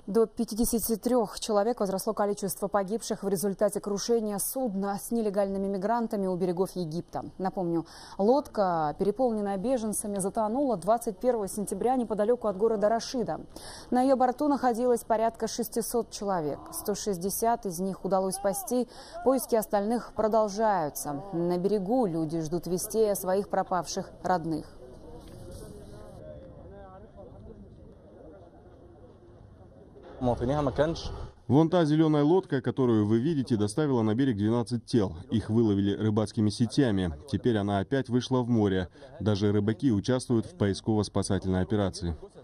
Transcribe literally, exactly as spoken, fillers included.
До пятидесяти трёх человек возросло количество погибших в результате крушения судна с нелегальными мигрантами у берегов Египта. Напомню, лодка, переполненная беженцами, затонула двадцать первого сентября неподалеку от города Рашида. На ее борту находилось порядка шестисот человек. сто шестьдесят из них удалось спасти. Поиски остальных продолжаются. На берегу люди ждут вестей о своих пропавших родных. Вон та зеленая лодка, которую вы видите, доставила на берег двенадцать тел. Их выловили рыбацкими сетями. Теперь она опять вышла в море. Даже рыбаки участвуют в поисково-спасательной операции.